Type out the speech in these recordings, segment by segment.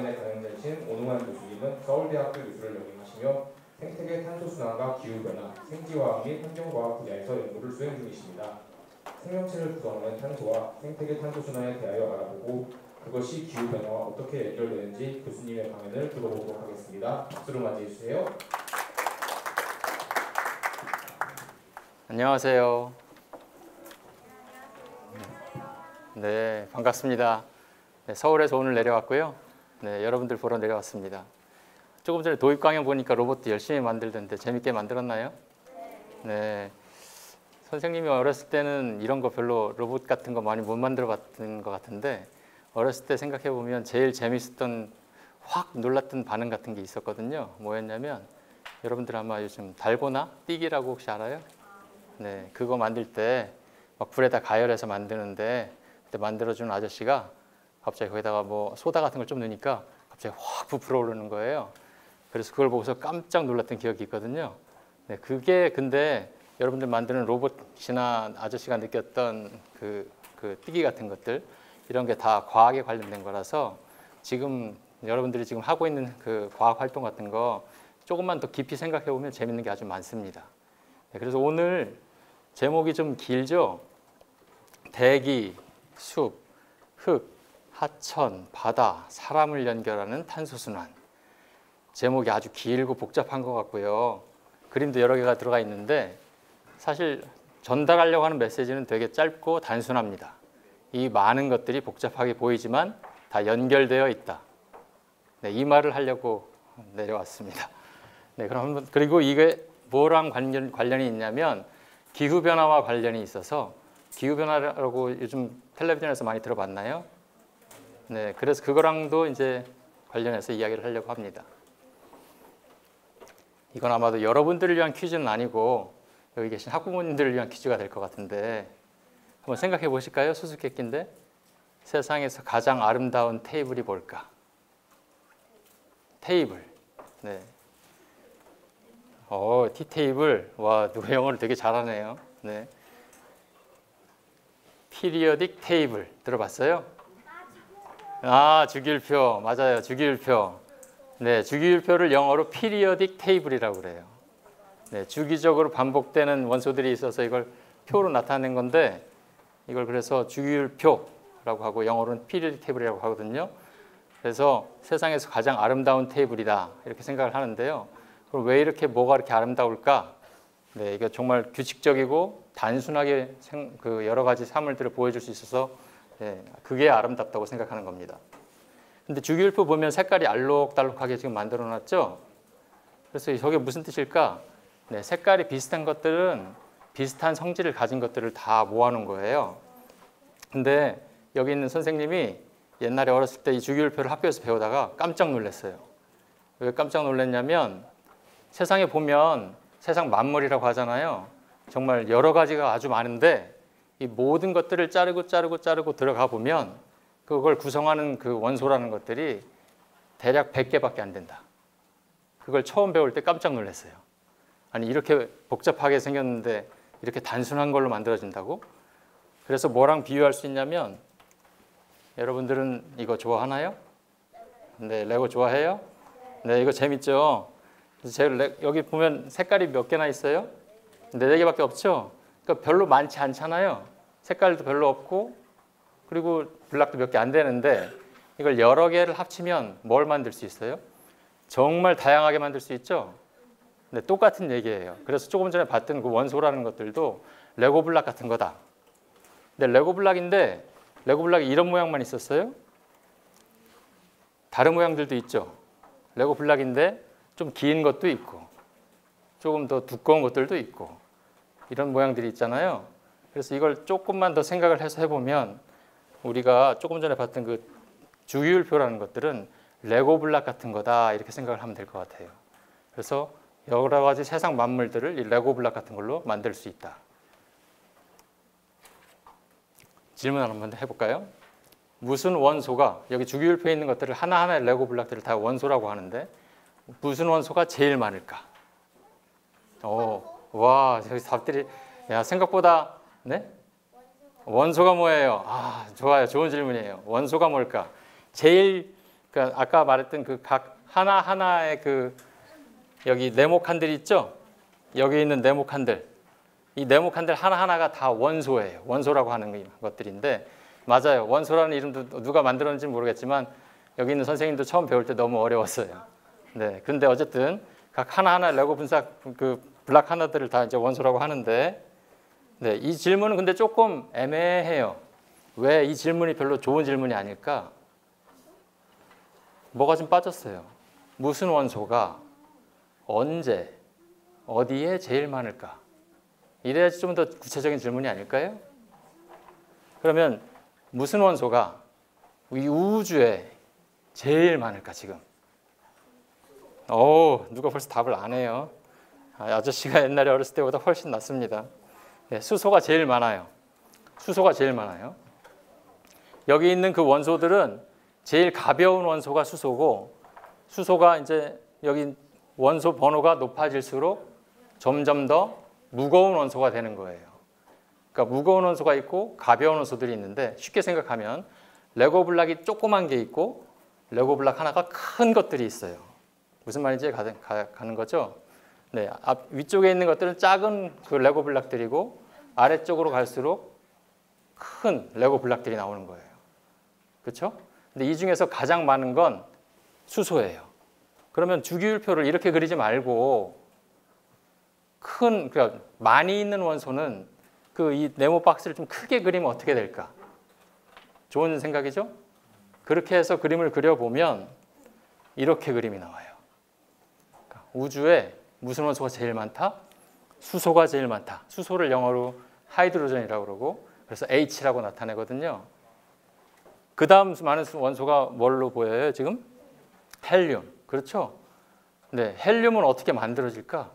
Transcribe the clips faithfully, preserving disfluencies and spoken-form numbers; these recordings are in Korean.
논문에 강연되신 오능환 교수님은 서울대학교 교수를 역임하시며 생태계 탄소순환과 기후변화, 생지화학 및 환경과학 분야에서 연구를 수행 중이십니다. 생명체를 구성하는 탄소와 생태계 탄소순환에 대하여 알아보고 그것이 기후변화와 어떻게 연결되는지 교수님의 강연을 들어보도록 하겠습니다. 박수로 맞이해주세요. 안녕하세요. 네, 반갑습니다. 네, 서울에서 오늘 내려왔고요. 네, 여러분들 보러 내려왔습니다. 조금 전에 도입 강연 보니까 로봇 열심히 만들던데 재밌게 만들었나요? 네. 선생님이 어렸을 때는 이런 거 별로 로봇 같은 거 많이 못 만들어 봤던 것 같은데 어렸을 때 생각해 보면 제일 재밌었던 확 놀랐던 반응 같은 게 있었거든요. 뭐였냐면 여러분들 아마 요즘 달고나 띠기라고 혹시 알아요? 네, 그거 만들 때 막 불에다 가열해서 만드는데 그때 만들어주는 아저씨가 갑자기 거기다가 뭐 소다 같은 걸 좀 넣으니까 갑자기 확 부풀어 오르는 거예요. 그래서 그걸 보고서 깜짝 놀랐던 기억이 있거든요. 네, 그게 근데 여러분들 만드는 로봇이나 아저씨가 느꼈던 그, 그 뛰기 같은 것들 이런 게 다 과학에 관련된 거라서 지금 여러분들이 지금 하고 있는 그 과학 활동 같은 거 조금만 더 깊이 생각해 보면 재밌는 게 아주 많습니다. 네, 그래서 오늘 제목이 좀 길죠? 대기, 숲, 흙, 하천, 바다, 사람을 연결하는 탄소순환. 제목이 아주 길고 복잡한 것 같고요. 그림도 여러 개가 들어가 있는데 사실 전달하려고 하는 메시지는 되게 짧고 단순합니다. 이 많은 것들이 복잡하게 보이지만 다 연결되어 있다. 네, 이 말을 하려고 내려왔습니다. 네, 그럼 한번 그리고 이게 뭐랑 관련, 관련이 있냐면 기후변화와 관련이 있어서 기후변화라고 요즘 텔레비전에서 많이 들어봤나요? 네, 그래서 그거랑도 이제 관련해서 이야기를 하려고 합니다. 이건 아마도 여러분들을 위한 퀴즈는 아니고 여기 계신 학부모님들을 위한 퀴즈가 될 것 같은데 한번 생각해 보실까요? 수수께끼인데 세상에서 가장 아름다운 테이블이 뭘까? 테이블. 네. 어, 티테이블. 와, 누가 영어를 되게 잘하네요. 네. 피리어딕 테이블 들어봤어요? 아, 주기율표. 맞아요. 주기율표. 네, 주기율표를 영어로 periodic table이라고 그래요. 네, 주기적으로 반복되는 원소들이 있어서 이걸 표로 나타낸 건데 이걸 그래서 주기율표라고 하고 영어로는 periodic table이라고 하거든요. 그래서 세상에서 가장 아름다운 테이블이다 이렇게 생각을 하는데요. 그럼 왜 이렇게 뭐가 이렇게 아름다울까? 네, 이게 정말 규칙적이고 단순하게 생, 그 여러 가지 사물들을 보여줄 수 있어서 네, 그게 아름답다고 생각하는 겁니다. 근데 주기율표 보면 색깔이 알록달록하게 지금 만들어 놨죠? 그래서 저게 무슨 뜻일까? 네, 색깔이 비슷한 것들은 비슷한 성질을 가진 것들을 다 모아놓은 거예요. 근데 여기 있는 선생님이 옛날에 어렸을 때 이 주기율표를 학교에서 배우다가 깜짝 놀랐어요. 왜 깜짝 놀랐냐면 세상에 보면 세상 만물이라고 하잖아요. 정말 여러 가지가 아주 많은데 이 모든 것들을 자르고 자르고 자르고 들어가 보면 그걸 구성하는 그 원소라는 것들이 대략 백 개밖에 안 된다. 그걸 처음 배울 때 깜짝 놀랐어요. 아니 이렇게 복잡하게 생겼는데 이렇게 단순한 걸로 만들어진다고? 그래서 뭐랑 비유할 수 있냐면 여러분들은 이거 좋아하나요? 네, 레고 좋아해요? 네, 이거 재밌죠? 그래서 제가 여기 보면 색깔이 몇 개나 있어요? 네 개밖에 없죠? 그러니까 별로 많지 않잖아요. 색깔도 별로 없고 그리고 블락도 몇 개 안 되는데 이걸 여러 개를 합치면 뭘 만들 수 있어요? 정말 다양하게 만들 수 있죠? 네, 똑같은 얘기예요. 그래서 조금 전에 봤던 그 원소라는 것들도 레고 블락 같은 거다. 근데 레고 블락인데 레고 블락이 이런 모양만 있었어요? 다른 모양들도 있죠. 레고 블락인데 좀 긴 것도 있고 조금 더 두꺼운 것들도 있고 이런 모양들이 있잖아요. 그래서 이걸 조금만 더 생각을 해서 해보면 우리가 조금 전에 봤던 그 주기율표라는 것들은 레고 블락 같은 거다 이렇게 생각을 하면 될 것 같아요. 그래서 여러 가지 세상 만물들을 이 레고 블락 같은 걸로 만들 수 있다. 질문 한번 해볼까요? 무슨 원소가 여기 주기율표에 있는 것들을 하나하나의 레고 블락들을 다 원소라고 하는데 무슨 원소가 제일 많을까? 오, 와, 여기 답들이 야 생각보다 네? 원소가 뭐예요? 아, 좋아요. 좋은 질문이에요. 원소가 뭘까? 제일 그러니까 아까 말했던 그 각 하나 하나의 그 여기 네모칸들 있죠? 여기 있는 네모칸들, 이 네모칸들 하나 하나가 다 원소예요. 원소라고 하는 것들인데 맞아요. 원소라는 이름도 누가 만들었는지 모르겠지만 여기 있는 선생님도 처음 배울 때 너무 어려웠어요. 네, 근데 어쨌든 각 하나 하나 레고 분석 그 블락 하나들을 다 이제 원소라고 하는데, 네, 이 질문은 근데 조금 애매해요. 왜 이 질문이 별로 좋은 질문이 아닐까? 뭐가 좀 빠졌어요. 무슨 원소가 언제 어디에 제일 많을까? 이래야지 좀 더 구체적인 질문이 아닐까요? 그러면 무슨 원소가 이 우주에 제일 많을까 지금? 오, 누가 벌써 답을 안 해요. 아저씨가 옛날에 어렸을 때보다 훨씬 낫습니다. 네, 수소가 제일 많아요. 수소가 제일 많아요. 여기 있는 그 원소들은 제일 가벼운 원소가 수소고, 수소가 이제 여기 원소 번호가 높아질수록 점점 더 무거운 원소가 되는 거예요. 그러니까 무거운 원소가 있고 가벼운 원소들이 있는데, 쉽게 생각하면 레고 블락이 조그만 게 있고 레고 블락 하나가 큰 것들이 있어요. 무슨 말인지 가, 가, 가는 거죠? 네, 앞 위쪽에 있는 것들은 작은 그 레고 블락들이고 아래쪽으로 갈수록 큰 레고 블락들이 나오는 거예요. 그렇죠? 근데 이 중에서 가장 많은 건 수소예요. 그러면 주기율표를 이렇게 그리지 말고 큰, 그러니까 많이 있는 원소는 그 이 네모 박스를 좀 크게 그리면 어떻게 될까? 좋은 생각이죠? 그렇게 해서 그림을 그려보면 이렇게 그림이 나와요. 그러니까 우주에 무슨 원소가 제일 많다? 수소가 제일 많다. 수소를 영어로 하이드로전이라고 그러고, 그래서 H라고 나타내거든요. 그 다음 많은 원소가 뭘로 보여요 지금? 헬륨. 그렇죠? 네, 헬륨은 어떻게 만들어질까?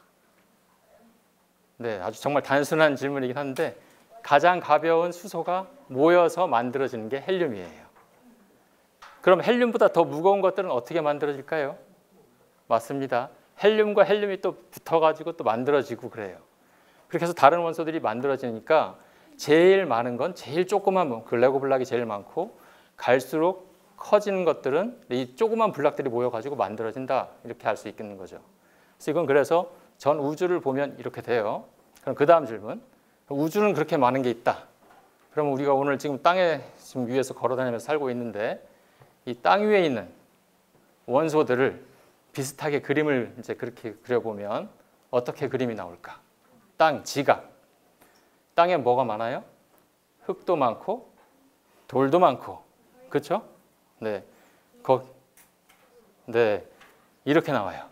네, 아주 정말 단순한 질문이긴 한데 가장 가벼운 수소가 모여서 만들어지는 게 헬륨이에요. 그럼 헬륨보다 더 무거운 것들은 어떻게 만들어질까요? 맞습니다. 헬륨과 헬륨이 또 붙어가지고 또 만들어지고 그래요. 그렇게 해서 다른 원소들이 만들어지니까 제일 많은 건 제일 조그만 그 레고 블락이 제일 많고, 갈수록 커지는 것들은 이 조그만 블락들이 모여가지고 만들어진다, 이렇게 할 수 있겠는 거죠. 그래서 이건 그래서 전 우주를 보면 이렇게 돼요. 그럼 그 다음 질문. 우주는 그렇게 많은 게 있다. 그러면 우리가 오늘 지금 땅에 지금 위에서 걸어다니면서 살고 있는데 이 땅 위에 있는 원소들을 비슷하게 그림을 이제 그렇게 그려보면 어떻게 그림이 나올까? 땅, 지각. 땅에 뭐가 많아요? 흙도 많고 돌도 많고, 그렇죠? 네, 거, 네, 이렇게 나와요.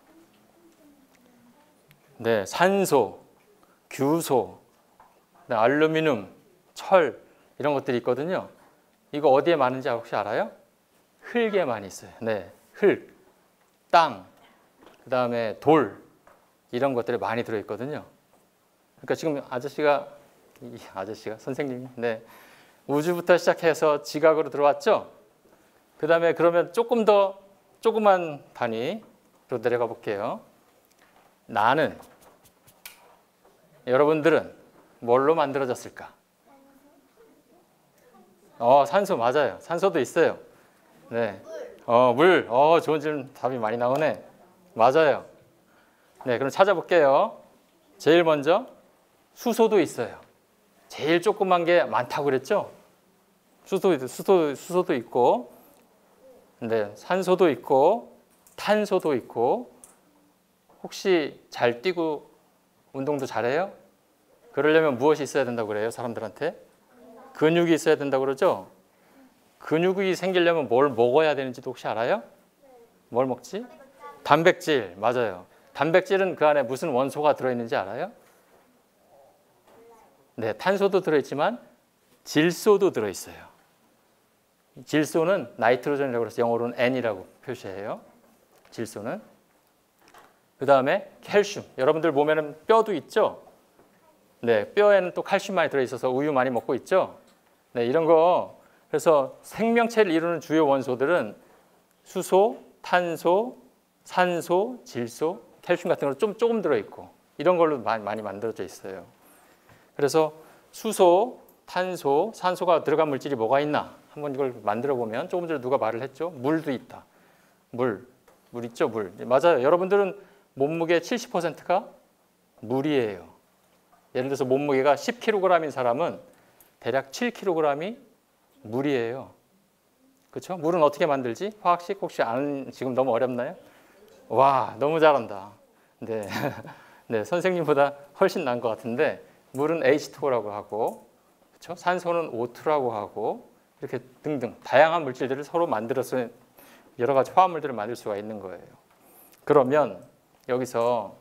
네, 산소, 규소, 네, 알루미늄, 철 이런 것들이 있거든요. 이거 어디에 많은지 혹시 알아요? 흙에 많이 있어요. 네, 흙, 땅, 그 다음에 돌 이런 것들이 많이 들어있거든요. 그러니까 지금 아저씨가 이 아저씨가 선생님, 네, 우주부터 시작해서 지각으로 들어왔죠. 그 다음에 그러면 조금 더 조그만 단위로 내려가 볼게요. 나는, 여러분들은 뭘로 만들어졌을까? 어, 산소 맞아요. 산소도 있어요. 네, 어, 물. 어, 좋은 질문, 답이 많이 나오네. 맞아요. 네, 그럼 찾아볼게요. 제일 먼저 수소도 있어요. 제일 조그만 게 많다고 그랬죠? 수소, 수소, 수소도 있고, 네, 산소도 있고, 탄소도 있고. 혹시 잘 뛰고 운동도 잘해요? 그러려면 무엇이 있어야 된다고 그래요, 사람들한테? 근육이 있어야 된다고 그러죠? 근육이 생기려면 뭘 먹어야 되는지도 혹시 알아요? 뭘 먹지? 단백질, 맞아요. 단백질은 그 안에 무슨 원소가 들어있는지 알아요? 네, 탄소도 들어있지만 질소도 들어있어요. 질소는 나이트로전이라고 해서 영어로는 N이라고 표시해요. 질소는. 그 다음에 칼슘. 여러분들 몸에는 뼈도 있죠? 네, 뼈에는 또 칼슘 많이 들어있어서 우유 많이 먹고 있죠? 네, 이런 거. 그래서 생명체를 이루는 주요 원소들은 수소, 탄소, 산소, 질소, 칼슘 같은 거 좀 조금 들어있고 이런 걸로 많이, 많이 만들어져 있어요. 그래서 수소, 탄소, 산소가 들어간 물질이 뭐가 있나? 한번 이걸 만들어 보면 조금 전에 누가 말을 했죠. 물도 있다. 물, 물 있죠, 물. 맞아요. 여러분들은 몸무게 칠십 퍼센트가 물이에요. 예를 들어서 몸무게가 십 킬로그램인 사람은 대략 칠 킬로그램이 물이에요. 그렇죠? 물은 어떻게 만들지? 화학식 혹시 아는, 지금 너무 어렵나요? 와, 너무 잘한다. 네, 네, 선생님보다 훨씬 나은 것 같은데 물은 에이치 투오라고 하고, 그렇죠? 산소는 오 투라고 하고, 이렇게 등등 다양한 물질들을 서로 만들어서 여러 가지 화합물들을 만들 수가 있는 거예요. 그러면 여기서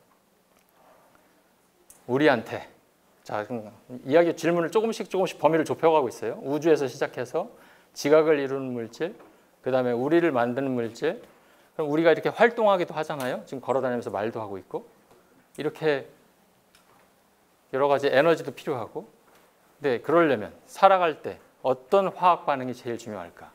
우리한테 자, 이야기 질문을 조금씩 조금씩 범위를 좁혀가고 있어요. 우주에서 시작해서 지각을 이루는 물질, 그 다음에 우리를 만드는 물질, 그럼 우리가 이렇게 활동하기도 하잖아요. 지금 걸어다니면서 말도 하고 있고, 이렇게 여러 가지 에너지도 필요하고. 근데 그러려면 살아갈 때 어떤 화학 반응이 제일 중요할까?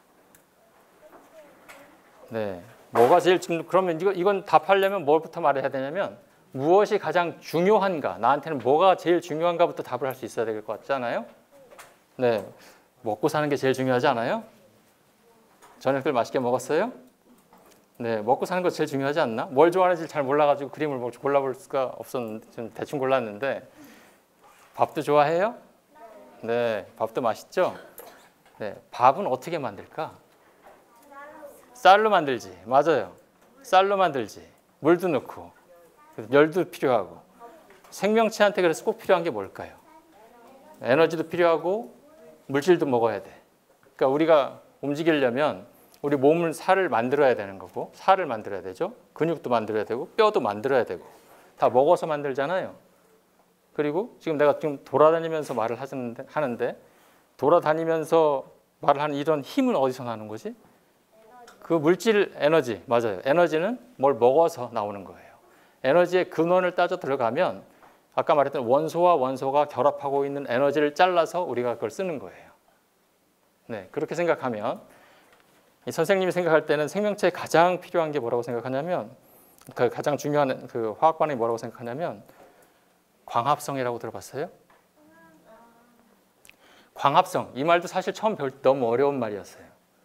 네, 뭐가 제일 중 그러면 이거 이건 답하려면 뭐부터 말해야 되냐면 무엇이 가장 중요한가? 나한테는 뭐가 제일 중요한가부터 답을 할 수 있어야 될 것 같잖아요. 네, 먹고 사는 게 제일 중요하지 않아요? 저녁들 맛있게 먹었어요? 네, 먹고 사는 거 제일 중요하지 않나? 뭘 좋아하는지 잘 몰라가지고 그림을 골라볼 수가 없었는데 좀 대충 골랐는데 밥도 좋아해요? 네, 밥도 맛있죠? 네, 밥은 어떻게 만들까? 쌀로 만들지. 맞아요. 쌀로 만들지. 물도 넣고 열도 필요하고. 생명체한테 그래서 꼭 필요한 게 뭘까요? 에너지도 필요하고 물질도 먹어야 돼. 그러니까 우리가 움직이려면 우리 몸은 살을 만들어야 되는 거고, 살을 만들어야 되죠. 근육도 만들어야 되고 뼈도 만들어야 되고 다 먹어서 만들잖아요. 그리고 지금 내가 지금 돌아다니면서 말을 하는데, 하는데 돌아다니면서 말을 하는 이런 힘은 어디서 나는 거지? 그 물질 에너지, 맞아요. 에너지는 뭘 먹어서 나오는 거예요. 에너지의 근원을 따져 들어가면 아까 말했던 원소와 원소가 결합하고 있는 에너지를 잘라서 우리가 그걸 쓰는 거예요. 네, 그렇게 생각하면 이 선생님이 생각할 때는 생명체에 가장 필요한 게 뭐라고 생각하냐면, 그 가장 중요한 그 화학 반응이 뭐라고 생각하냐면 광합성이라고 들어봤어요? 광합성, 이 말도 사실 처음 배울 때 너무 어려운 말이었어요.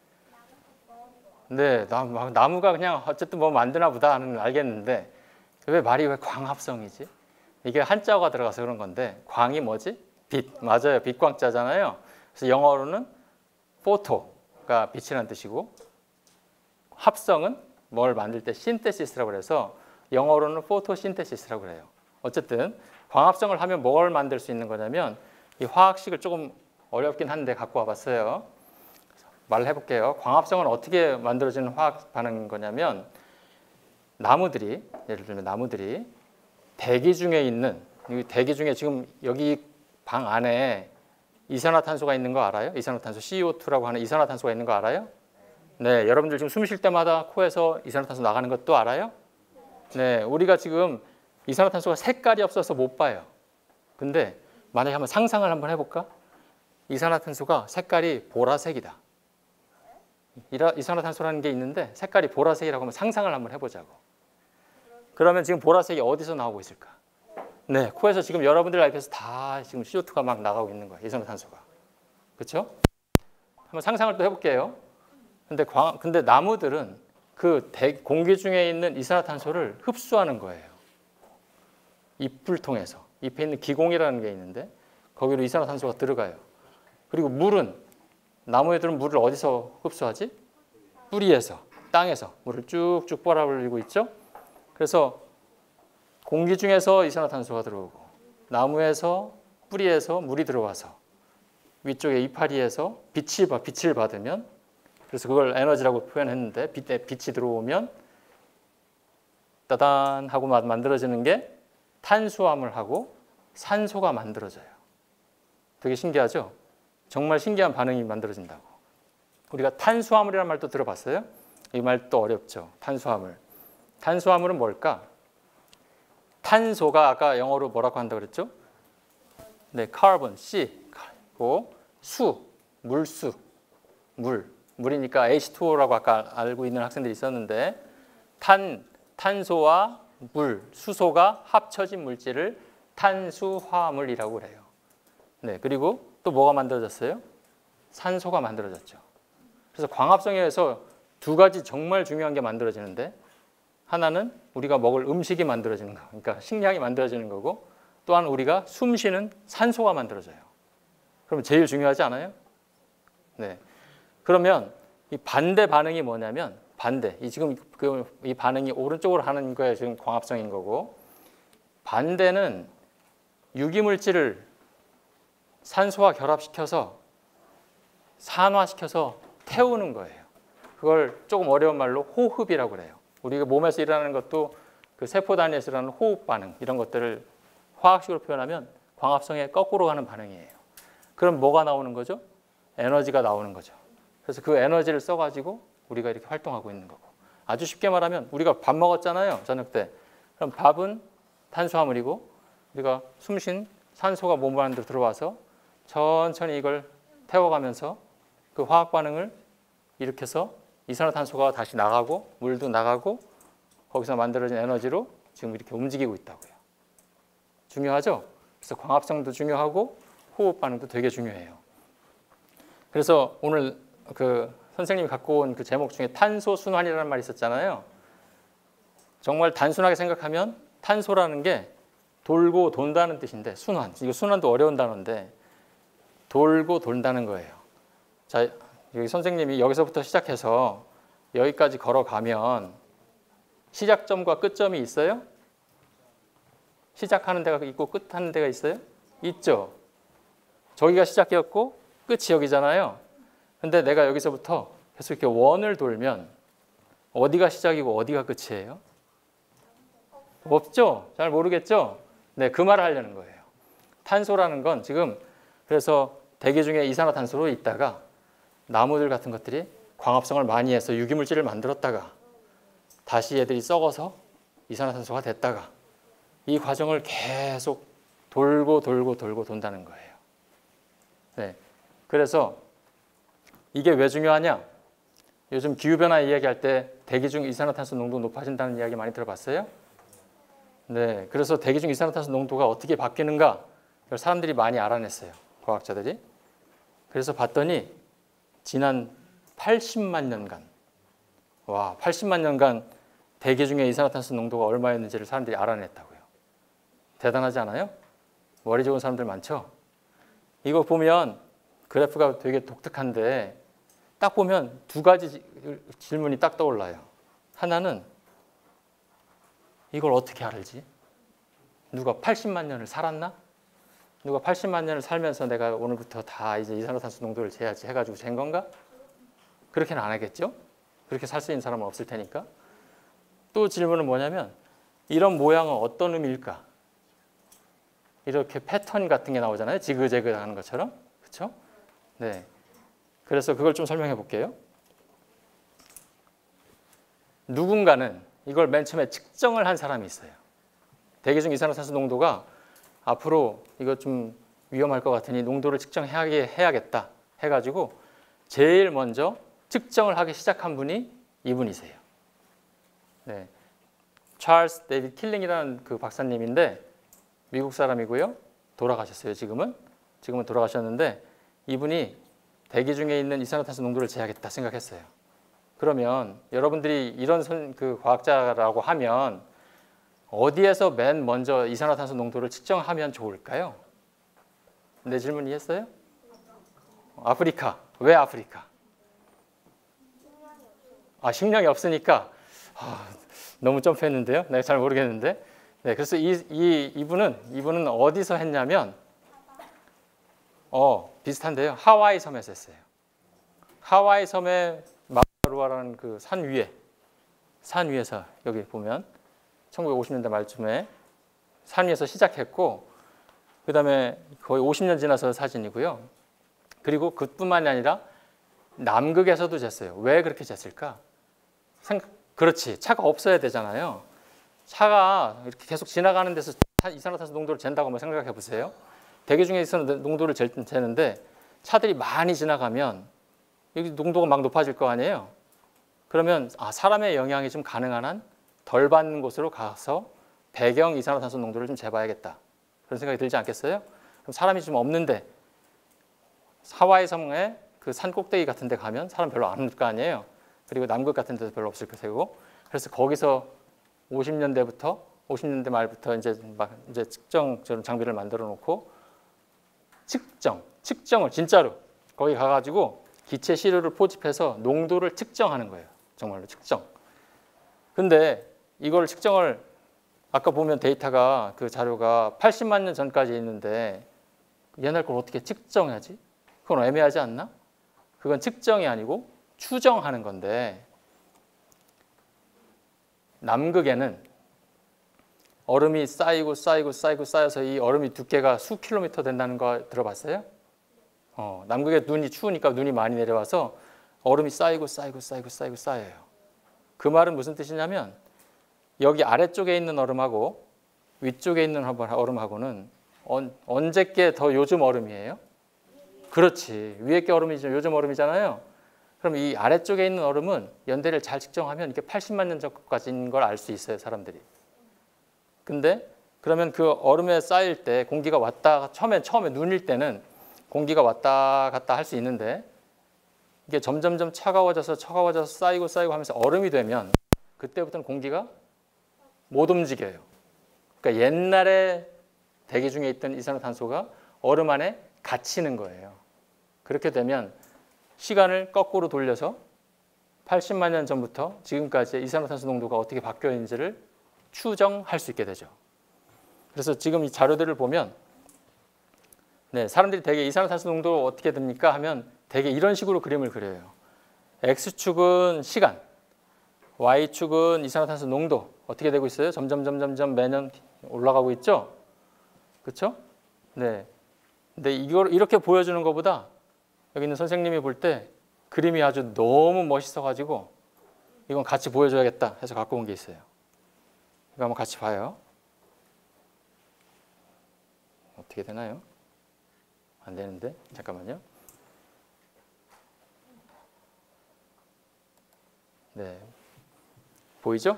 네, 나무가 그냥 어쨌든 뭐 만드나 보다 하는 알겠는데 왜 말이 왜 광합성이지? 이게 한자어가 들어가서 그런 건데, 광이 뭐지? 빛, 맞아요. 빛광자잖아요. 그래서 영어로는 포토가 빛이라는 뜻이고, 합성은 뭘 만들 때 신테시스라고 그래서 영어로는 포토신테시스라고 그래요. 어쨌든 광합성을 하면 뭘 만들 수 있는 거냐면, 이 화학식을 조금 어렵긴 한데 갖고 와봤어요. 말을 해볼게요. 광합성은 어떻게 만들어지는 화학 반응인 거냐면, 나무들이, 예를 들면 나무들이 대기 중에 있는, 대기 중에 지금 여기 방 안에 이산화탄소가 있는 거 알아요? 이산화탄소 씨오 투라고 하는 이산화탄소가 있는 거 알아요? 네, 여러분들 지금 숨 쉴 때마다 코에서 이산화탄소 나가는 것도 알아요? 네, 우리가 지금 이산화탄소가 색깔이 없어서 못 봐요. 근데 만약에 한번 상상을 한번 해볼까? 이산화탄소가 색깔이 보라색이다. 이산화탄소라는 게 있는데 색깔이 보라색이라고 하면 상상을 한번 해보자고. 그러면 지금 보라색이 어디서 나오고 있을까? 네, 코에서 지금 여러분들 라이프에서 다 지금 씨오 투가 막 나가고 있는 거예요. 이산화탄소가. 그렇죠? 한번 상상을 또 해볼게요. 근데 광, 근데 나무들은 그 대, 공기 중에 있는 이산화탄소를 흡수하는 거예요. 잎을 통해서. 잎에 있는 기공이라는 게 있는데 거기로 이산화탄소가 들어가요. 그리고 물은, 나무애들은 물을 어디서 흡수하지? 뿌리에서, 땅에서 물을 쭉쭉 빨아올리고 있죠. 그래서 공기 중에서 이산화탄소가 들어오고, 나무에서, 뿌리에서 물이 들어와서 위쪽에 이파리에서 빛이, 빛을 받으면, 그래서 그걸 에너지라고 표현했는데, 빛에 빛이 들어오면 따단 하고 만들어지는 게 탄수화물하고 산소가 만들어져요. 되게 신기하죠? 정말 신기한 반응이 만들어진다고. 우리가 탄수화물이라는 말도 들어봤어요? 이 말도 어렵죠. 탄수화물. 탄수화물은 뭘까? 탄소가 아까 영어로 뭐라고 한다고 그랬죠? 네, 카본, C. 고 수, 물수. 물. 물이니까 에이치 투오라고 아까 알고 있는 학생들이 있었는데, 탄, 탄소와 물, 수소가 합쳐진 물질을 탄수화물이라고 그래요. 네, 그리고 또 뭐가 만들어졌어요? 산소가 만들어졌죠. 그래서 광합성에 의해서 두 가지 정말 중요한 게 만들어지는데 하나는 우리가 먹을 음식이 만들어지는 거, 그러니까 식량이 만들어지는 거고 또한 우리가 숨 쉬는 산소가 만들어져요. 그럼 제일 중요하지 않아요? 네. 그러면 이 반대 반응이 뭐냐면 반대. 이 지금 그 이 반응이 오른쪽으로 하는 거에 지금 광합성인 거고 반대는 유기물질을 산소와 결합시켜서 산화시켜서 태우는 거예요. 그걸 조금 어려운 말로 호흡이라고 그래요. 우리가 몸에서 일어나는 것도 그 세포 단위에서 일어나는 호흡 반응 이런 것들을 화학식으로 표현하면 광합성의 거꾸로 가는 반응이에요. 그럼 뭐가 나오는 거죠? 에너지가 나오는 거죠. 그래서 그 에너지를 써가지고 우리가 이렇게 활동하고 있는 거고 아주 쉽게 말하면 우리가 밥 먹었잖아요. 저녁 때. 그럼 밥은 탄수화물이고 우리가 숨쉰 산소가 몸 안으로 들어와서 천천히 이걸 태워가면서 그 화학 반응을 일으켜서 이산화탄소가 다시 나가고 물도 나가고 거기서 만들어진 에너지로 지금 이렇게 움직이고 있다고요. 중요하죠? 그래서 광합성도 중요하고 호흡 반응도 되게 중요해요. 그래서 오늘 그 선생님이 갖고 온 그 제목 중에 탄소 순환이라는 말이 있었잖아요. 정말 단순하게 생각하면 탄소라는 게 돌고 돈다는 뜻인데 순환, 이거 순환도 어려운 단어인데 돌고 돈다는 거예요. 자, 여기 선생님이 여기서부터 시작해서 여기까지 걸어가면 시작점과 끝점이 있어요? 시작하는 데가 있고 끝하는 데가 있어요? 있죠. 저기가 시작이었고 끝이 여기잖아요. 근데 내가 여기서부터 계속 이렇게 원을 돌면 어디가 시작이고 어디가 끝이에요? 없죠? 잘 모르겠죠? 네, 그 말을 하려는 거예요. 탄소라는 건 지금 그래서 대기 중에 이산화탄소로 있다가 나무들 같은 것들이 광합성을 많이 해서 유기물질을 만들었다가 다시 얘들이 썩어서 이산화탄소가 됐다가 이 과정을 계속 돌고 돌고 돌고 돈다는 거예요. 네, 그래서 이게 왜 중요하냐? 요즘 기후변화 이야기할 때 대기 중 이산화탄소 농도 높아진다는 이야기 많이 들어봤어요? 네, 그래서 대기 중 이산화탄소 농도가 어떻게 바뀌는가? 이걸 사람들이 많이 알아냈어요. 과학자들이. 그래서 봤더니 지난 팔십만 년간 와, 팔십만 년간 대기 중에 이산화탄소 농도가 얼마였는지를 사람들이 알아냈다고요. 대단하지 않아요? 머리 좋은 사람들 많죠? 이거 보면 그래프가 되게 독특한데 딱 보면 두 가지 질문이 딱 떠올라요. 하나는 이걸 어떻게 알지? 누가 팔십만 년을 살았나? 누가 팔십만 년을 살면서 내가 오늘부터 다 이제 이산화탄소 농도를 재야지 해가지고 잰 건가? 그렇게는 안 하겠죠? 그렇게 살 수 있는 사람은 없을 테니까. 또 질문은 뭐냐면 이런 모양은 어떤 의미일까? 이렇게 패턴 같은 게 나오잖아요. 지그재그 하는 것처럼. 그렇죠? 네. 그래서 그걸 좀 설명해 볼게요. 누군가는 이걸 맨 처음에 측정을 한 사람이 있어요. 대기 중 이산화탄소 농도가 앞으로 이거 좀 위험할 것 같으니 농도를 측정해야겠다 해가지고 제일 먼저 측정을 하기 시작한 분이 이분이세요. 네, 찰스 데이비드 킬링이라는 그 박사님인데 미국 사람이고요. 돌아가셨어요. 지금은 지금은 돌아가셨는데 이분이 대기 중에 있는 이산화탄소 농도를 재야겠다 생각했어요. 그러면 여러분들이 이런 선, 그 과학자라고 하면 어디에서 맨 먼저 이산화탄소 농도를 측정하면 좋을까요? 내 질문 이해했어요? 아프리카. 왜 아프리카? 아, 식량이 없으니까. 아, 너무 점프했는데요. 내가 잘 모르겠는데. 네, 그래서 이, 이 이분은 이분은 어디서 했냐면, 어 비슷한데요. 하와이 섬에서 했어요. 하와이 섬의 마루아라는 그 산 위에, 산 위에서 여기 보면 천구백오십 년대 말쯤에 산 위에서 시작했고, 그 다음에 거의 오십 년 지나서 사진이고요. 그리고 그뿐만이 아니라 남극에서도 쟀어요. 왜 그렇게 쟀을까? 생각, 그렇지, 차가 없어야 되잖아요. 차가 이렇게 계속 지나가는 데서 이산화탄소 농도를 잰다고 한번 생각해 보세요. 대기 중에 이산화탄소 농도를 재는데 차들이 많이 지나가면 여기 농도가 막 높아질 거 아니에요. 그러면 아, 사람의 영향이 좀 가능한 한 덜 받는 곳으로 가서 배경 이산화탄소 농도를 좀 재봐야겠다. 그런 생각이 들지 않겠어요? 그럼 사람이 좀 없는데 하와이 섬에 그 산 꼭대기 같은 데 가면 사람 별로 안 올 거 아니에요. 그리고 남극 같은 데도 별로 없을 거고. 그래서 거기서 오십 년대부터 오십 년대 말부터 이제 막 이제 측정 저런 장비를 만들어 놓고 측정, 측정을 진짜로 거기 가가지고 기체 시료를 포집해서 농도를 측정하는 거예요. 정말로 측정. 근데 이걸 측정을 아까 보면 데이터가 그 자료가 팔십만 년 전까지 있는데 옛날 걸 어떻게 측정하지? 그건 애매하지 않나? 그건 측정이 아니고 추정하는 건데 남극에는 얼음이 쌓이고 쌓이고 쌓이고 쌓여서 이 얼음이 두께가 수 킬로미터 된다는 거 들어봤어요? 어, 남극에 눈이 추우니까 눈이 많이 내려와서 얼음이 쌓이고 쌓이고 쌓이고 쌓이고 쌓여요. 그 말은 무슨 뜻이냐면 여기 아래쪽에 있는 얼음하고 위쪽에 있는 얼음하고는 언, 언제께 더 요즘 얼음이에요? 그렇지. 위에 게 얼음이죠. 요즘 얼음이잖아요. 그럼 이 아래쪽에 있는 얼음은 연대를 잘 측정하면 이게 팔십만 년 전까지인 걸 알 수 있어요, 사람들이. 근데 그러면 그 얼음에 쌓일 때 공기가 왔다 처음에 처음에 눈일 때는 공기가 왔다 갔다 할 수 있는데 이게 점점점 차가워져서 차가워져서 쌓이고 쌓이고 하면서 얼음이 되면 그때부터는 공기가 못 움직여요. 그러니까 옛날에 대기 중에 있던 이산화탄소가 얼음 안에 갇히는 거예요. 그렇게 되면 시간을 거꾸로 돌려서 팔십만 년 전부터 지금까지의 이산화탄소 농도가 어떻게 바뀌어 있는지를 추정할 수 있게 되죠. 그래서 지금 이 자료들을 보면 네, 사람들이 대개 이산화탄소 농도 어떻게 됩니까? 하면 대개 이런 식으로 그림을 그려요. X축은 시간, Y축은 이산화탄소 농도 어떻게 되고 있어요? 점점 점점 점 매년 올라가고 있죠? 그렇죠? 네. 근데 이걸 이렇게 보여주는 것보다 여기 있는 선생님이 볼 때 그림이 아주 너무 멋있어가지고 이건 같이 보여줘야겠다 해서 갖고 온 게 있어요. 이거 한번 같이 봐요. 어떻게 되나요? 안 되는데 잠깐만요. 네, 보이죠?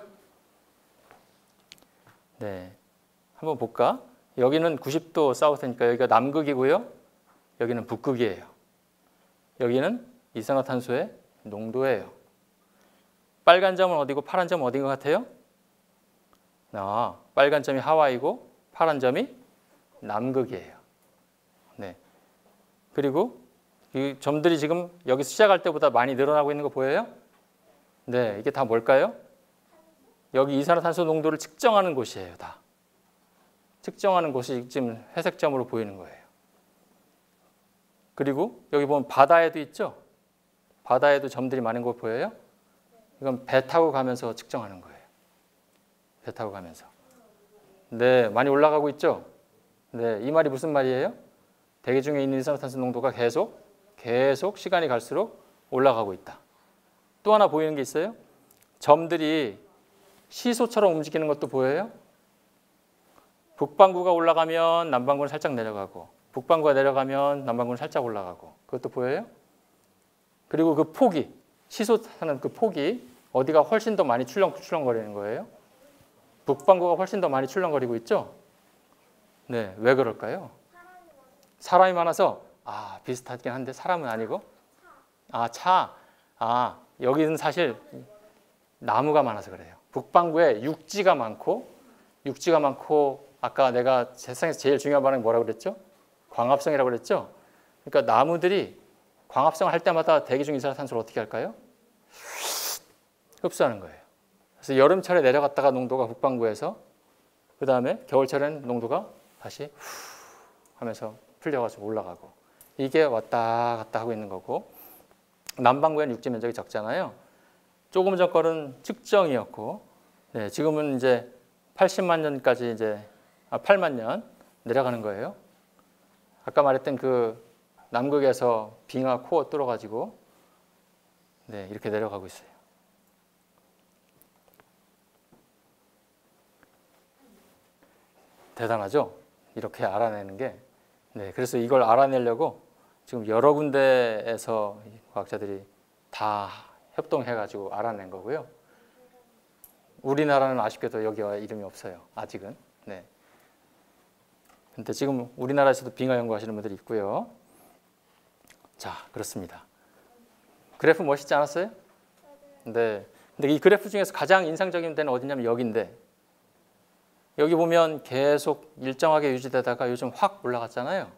네, 한번 볼까? 여기는 구십 도 사우스니까 여기가 남극이고요. 여기는 북극이에요. 여기는 이산화탄소의 농도예요. 빨간 점은 어디고 파란 점은 어딘 것 같아요? 아, 빨간 점이 하와이고 파란 점이 남극이에요. 네. 그리고 이 점들이 지금 여기서 시작할 때보다 많이 늘어나고 있는 거 보여요? 네, 이게 다 뭘까요? 여기 이산화탄소 농도를 측정하는 곳이에요, 다. 측정하는 곳이 지금 회색점으로 보이는 거예요. 그리고 여기 보면 바다에도 있죠? 바다에도 점들이 많은 거 보여요? 이건 배 타고 가면서 측정하는 거예요. 배 타고 가면서. 네, 많이 올라가고 있죠? 네, 이 말이 무슨 말이에요? 대기 중에 있는 이산화탄소 농도가 계속 계속 시간이 갈수록 올라가고 있다. 또 하나 보이는 게 있어요? 점들이 시소처럼 움직이는 것도 보여요? 북반구가 올라가면 남반구는 살짝 내려가고 북반구가 내려가면 남반구는 살짝 올라가고 그것도 보여요? 그리고 그 폭이 시소하는 그 폭이 어디가 훨씬 더 많이 출렁출렁거리는 거예요? 북반구가 훨씬 더 많이 출렁거리고 있죠? 네, 왜 그럴까요? 사람이 많아서 아 비슷하긴 한데 사람은 아니고 아 차, 아 여기는 사실 나무가 많아서 그래요. 북반구에 육지가 많고 육지가 많고 아까 내가 세상에서 제일 중요한 반응이 뭐라고 그랬죠? 광합성이라고 그랬죠? 그러니까 나무들이 광합성을 할 때마다 대기 중 이산화탄소를 어떻게 할까요? 흡수하는 거예요. 그래서 여름철에 내려갔다가 농도가 북반구에서 그 다음에 겨울철에는 농도가 다시 후 하면서 풀려가지고 올라가고 이게 왔다 갔다 하고 있는 거고 남반구에는 육지 면적이 적잖아요. 조금 전 거는 측정이었고 네, 지금은 이제 팔십만 년까지 이제 아, 팔만 년 내려가는 거예요. 아까 말했던 그 남극에서 빙하 코어 뚫어가지고 네, 이렇게 내려가고 있어요. 대단하죠? 이렇게 알아내는 게. 네, 그래서 이걸 알아내려고 지금 여러 군데에서 과학자들이 다 협동해가지고 알아낸 거고요. 우리나라는 아쉽게도 여기와 이름이 없어요. 아직은. 네. 근데 지금 우리나라에서도 빙하 연구하시는 분들이 있고요. 자, 그렇습니다. 그래프 멋있지 않았어요? 네. 근데 이 그래프 중에서 가장 인상적인 데는 어디냐면 여기인데, 여기 보면 계속 일정하게 유지되다가 요즘 확 올라갔잖아요.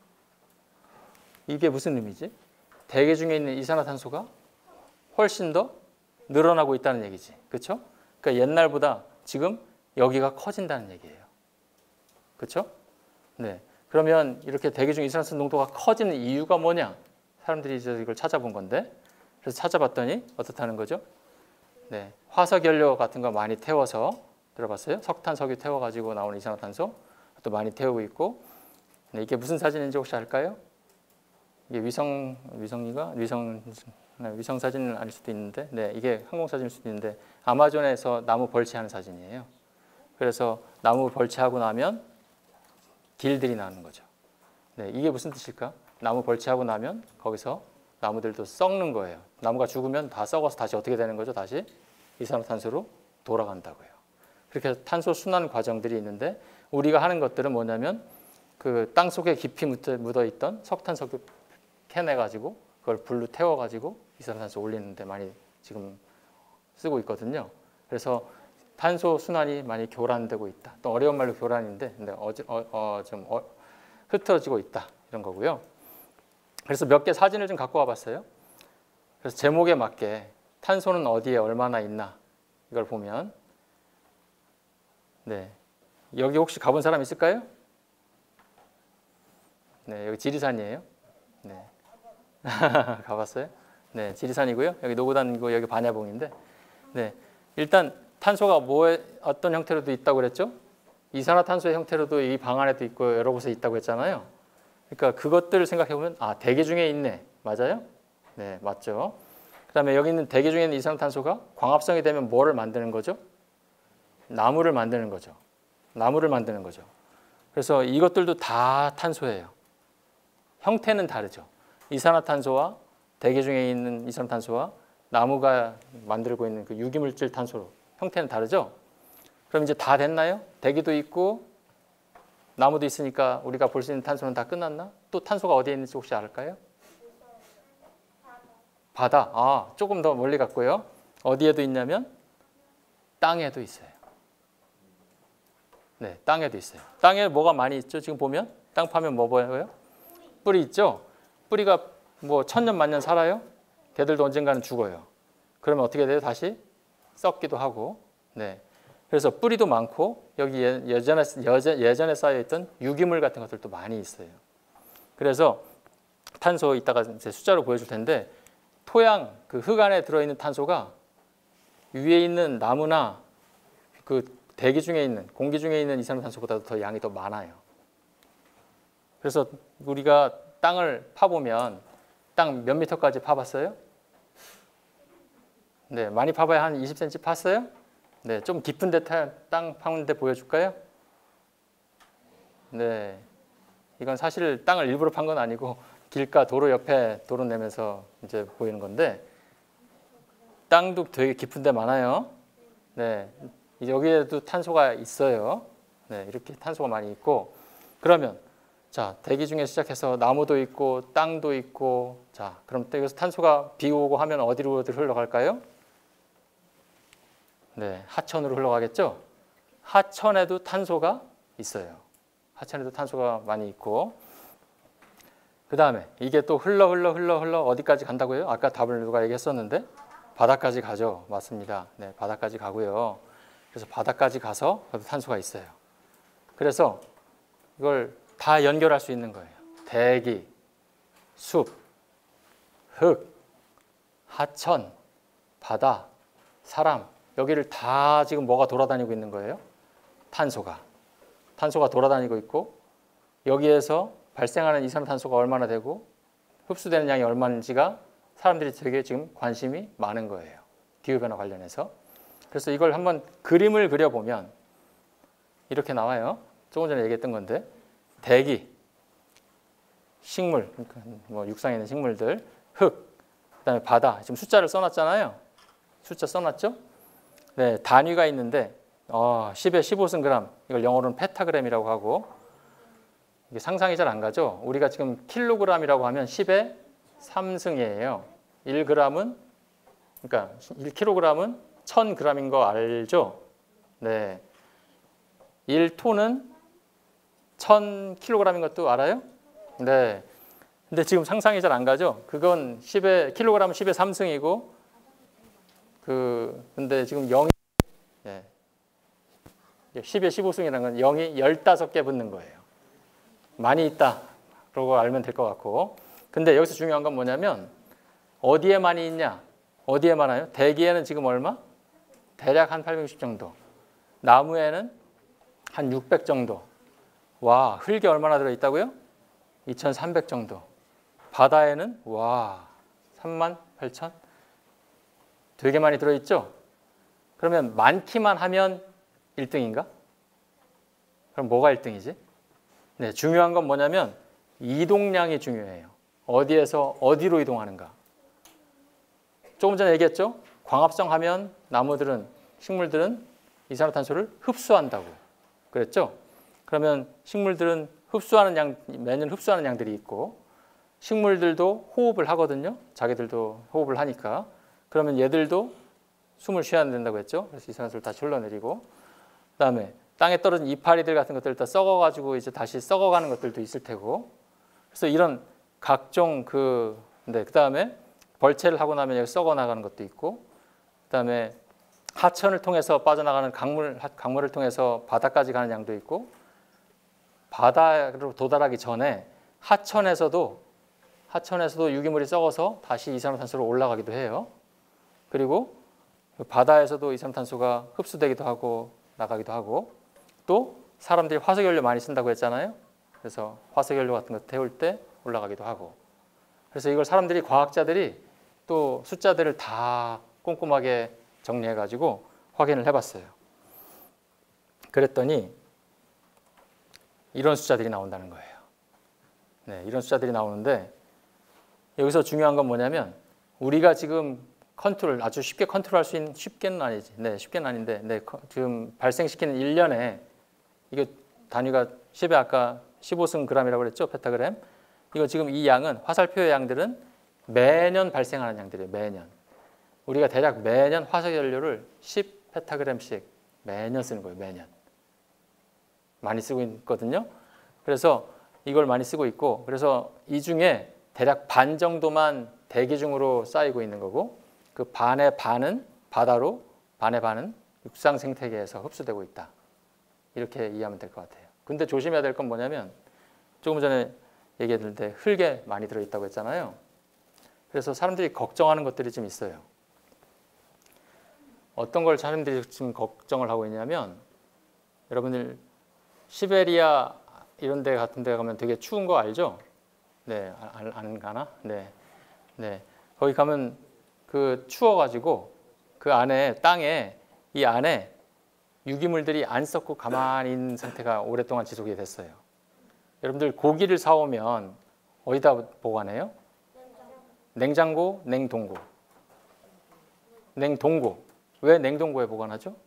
이게 무슨 의미지? 대기 중에 있는 이산화탄소가 훨씬 더 늘어나고 있다는 얘기지. 그렇죠? 그러니까 옛날보다 지금 여기가 커진다는 얘기예요. 그렇죠? 네. 그러면 이렇게 대기 중 이산화탄소 농도가 커지는 이유가 뭐냐? 사람들이 이제 이걸 찾아본 건데, 그래서 찾아봤더니 어떻다는 거죠? 네. 화석 연료 같은 거 많이 태워서, 들어봤어요? 석탄, 석유 태워가지고 나오는 이산화탄소 또 많이 태우고 있고. 네. 이게 무슨 사진인지 혹시 알까요? 이게 위성, 위성이가 위성 위성 사진은 아닐 수도 있는데, 네, 이게 항공 사진일 수도 있는데 아마존에서 나무 벌채하는 사진이에요. 그래서 나무 벌채하고 나면 길들이 나는 거죠. 네, 이게 무슨 뜻일까? 나무 벌채하고 나면 거기서 나무들도 썩는 거예요. 나무가 죽으면 다 썩어서 다시 어떻게 되는 거죠? 다시 이산화탄소로 돌아간다고요. 그렇게 탄소 순환 과정들이 있는데, 우리가 하는 것들은 뭐냐면 그 땅 속에 깊이 묻어 있던 석탄, 석유 캐내가지고 그걸 불로 태워가지고 이산화탄소 올리는데 많이 지금 쓰고 있거든요. 그래서 탄소 순환이 많이 교란되고 있다. 또 어려운 말로 교란인데, 근데 어, 어, 어, 좀 어, 흩어지고 있다, 이런 거고요. 그래서 몇 개 사진을 좀 갖고 와봤어요. 그래서 제목에 맞게 탄소는 어디에 얼마나 있나 이걸 보면, 네, 여기 혹시 가본 사람 있을까요? 네, 여기 지리산이에요. 네. 가봤어요? 네, 지리산이고요. 여기 노고단이고 여기 반야봉인데, 네, 일단 탄소가 뭐에 어떤 형태로도 있다고 그랬죠? 이산화탄소의 형태로도 이 방 안에도 있고 여러 곳에 있다고 했잖아요. 그러니까 그것들을 생각해 보면, 아, 대기 중에 있네. 맞아요? 네, 맞죠. 그다음에 여기 있는 대기 중에 있는 이산화탄소가 광합성이 되면 뭐를 만드는 거죠? 나무를 만드는 거죠. 나무를 만드는 거죠. 그래서 이것들도 다 탄소예요. 형태는 다르죠. 이산화탄소와 대기 중에 있는 이산화탄소와 나무가 만들고 있는 그 유기물질 탄소 형태는 다르죠. 그럼 이제 다 됐나요? 대기도 있고 나무도 있으니까 우리가 볼 수 있는 탄소는 다 끝났나? 또 탄소가 어디에 있는지 혹시 알까요? 바다. 아, 조금 더 멀리 갔고요. 어디에도 있냐면 땅에도 있어요. 네, 땅에도 있어요. 땅에 뭐가 많이 있죠? 지금 보면 땅 파면 뭐 보여요? 뿌리 있죠? 뿌리가 뭐 천년 만년 살아요? 걔들도 언젠가는 죽어요. 그러면 어떻게 돼요? 다시 썩기도 하고. 네. 그래서 뿌리도 많고 여기 예전에 예전에 쌓여 있던 유기물 같은 것들도 많이 있어요. 그래서 탄소 이따가 이제 숫자로 보여줄 텐데, 토양 그 흙 안에 들어 있는 탄소가 위에 있는 나무나 그 대기 중에 있는 공기 중에 있는 이산화탄소보다도 더 양이 더 많아요. 그래서 우리가 땅을 파보면 땅 몇 미터까지 파봤어요? 네, 많이 파봐야 한 이십 센티미터 팠어요? 네, 좀 깊은 데 땅 파는데 보여줄까요? 네, 이건 사실 땅을 일부러 판 건 아니고 길가 도로 옆에 도로 내면서 이제 보이는 건데, 땅도 되게 깊은 데 많아요. 네, 여기에도 탄소가 있어요. 네, 이렇게 탄소가 많이 있고, 그러면 자, 대기 중에 시작해서 나무도 있고 땅도 있고, 자, 그럼 여기서 탄소가 비 오고 하면 어디로 흘러갈까요? 네, 하천으로 흘러가겠죠? 하천에도 탄소가 있어요. 하천에도 탄소가 많이 있고, 그 다음에 이게 또 흘러 흘러 흘러 흘러 어디까지 간다고요? 아까 답을 누가 얘기했었는데 바다까지 가죠. 맞습니다. 네, 바다까지 가고요. 그래서 바다까지 가서 탄소가 있어요. 그래서 이걸 다 연결할 수 있는 거예요. 대기, 숲, 흙, 하천, 바다, 사람, 여기를 다 지금 뭐가 돌아다니고 있는 거예요? 탄소가. 탄소가 돌아다니고 있고, 여기에서 발생하는 이산화탄소가 얼마나 되고 흡수되는 양이 얼마인지가 사람들이 되게 지금 관심이 많은 거예요. 기후변화 관련해서. 그래서 이걸 한번 그림을 그려보면 이렇게 나와요. 조금 전에 얘기했던 건데, 대기, 식물, 그러니까 뭐 육상에 있는 식물들, 흙, 그다음에 바다. 지금 숫자를 써놨잖아요. 숫자 써놨죠? 네, 단위가 있는데 어, 십에 십오 승 그램, 이걸 영어로는 페타그램이라고 하고, 이게 상상이 잘 안 가죠? 우리가 지금 킬로그램이라고 하면 십에 삼 승이에요. 일 그램은 그러니까 일 킬로그램은 천 그램인 거 알죠? 네. 일 톤은 천 킬로그램인 것도 알아요? 네. 근데 지금 상상이 잘 안 가죠? 그건 십의 킬로그램은 십의 삼승이고 그 근데 지금 영이 예. 십의 십오승이라는 건 영이 열다섯 개 붙는 거예요. 많이 있다. 그러고 알면 될 것 같고. 근데 여기서 중요한 건 뭐냐면 어디에 많이 있냐? 어디에 많아요? 대기에는 지금 얼마? 대략 한 팔백육십 정도. 나무에는 한 육백 정도. 와, 흙이 얼마나 들어있다고요? 이천삼백 정도. 바다에는 와, 삼만 팔천? 되게 많이 들어있죠? 그러면 많기만 하면 일 등인가? 그럼 뭐가 일 등이지? 네, 중요한 건 뭐냐면 이동량이 중요해요. 어디에서 어디로 이동하는가. 조금 전에 얘기했죠? 광합성 하면 나무들은, 식물들은 이산화탄소를 흡수한다고 그랬죠? 그러면 식물들은 흡수하는 양, 매년 흡수하는 양들이 있고 식물들도 호흡을 하거든요. 자기들도 호흡을 하니까. 그러면 얘들도 숨을 쉬어야 된다고 했죠. 그래서 이산화탄소를 다시 흘러내리고 그다음에 땅에 떨어진 이파리들 같은 것들 다 썩어가지고 이제 다시 썩어가는 것들도 있을 테고 그래서 이런 각종 그 네, 그다음에 벌채를 하고 나면 여기 썩어 나가는 것도 있고 그다음에 하천을 통해서 빠져나가는 강물 강물을 통해서 바다까지 가는 양도 있고 바다로 도달하기 전에 하천에서도 하천에서도 유기물이 썩어서 다시 이산화탄소로 올라가기도 해요. 그리고 바다에서도 이산화탄소가 흡수되기도 하고 나가기도 하고 또 사람들이 화석연료 많이 쓴다고 했잖아요. 그래서 화석연료 같은 거 태울 때 올라가기도 하고 그래서 이걸 사람들이 과학자들이 또 숫자들을 다 꼼꼼하게 정리해 가지고 확인을 해봤어요. 그랬더니 이런 숫자들이 나온다는 거예요. 네, 이런 숫자들이 나오는데 여기서 중요한 건 뭐냐면 우리가 지금 컨트롤 아주 쉽게 컨트롤할 수 있는 쉽게는 아니지. 네, 쉽게는 아닌데 네, 지금 발생시키는 일 년에 이게 단위가 십에 아까 십오승 그램이라고 그랬죠. 페타그램. 이거 지금 이 양은 화살표의 양들은 매년 발생하는 양들이에요. 매년. 우리가 대략 매년 화석연료를 십 페타그램씩 매년 쓰는 거예요. 매년. 많이 쓰고 있거든요. 그래서 이걸 많이 쓰고 있고 그래서 이 중에 대략 반 정도만 대기 중으로 쌓이고 있는 거고 그 반의 반은 바다로 반의 반은 육상 생태계에서 흡수되고 있다. 이렇게 이해하면 될 것 같아요. 근데 조심해야 될 건 뭐냐면 조금 전에 얘기했는데 흙에 많이 들어있다고 했잖아요. 그래서 사람들이 걱정하는 것들이 좀 있어요. 어떤 걸 사람들이 지금 걱정을 하고 있냐면 여러분들 시베리아 이런 데 같은 데 가면 되게 추운 거 알죠? 네, 안, 안 가나? 네. 네. 거기 가면 그 추워가지고 그 안에 땅에 이 안에 유기물들이 안 썩고 가만히 있는 상태가 오랫동안 지속이 됐어요. 여러분들 고기를 사오면 어디다 보관해요? 냉장고, 냉동고. 냉동고. 왜 냉동고에 보관하죠?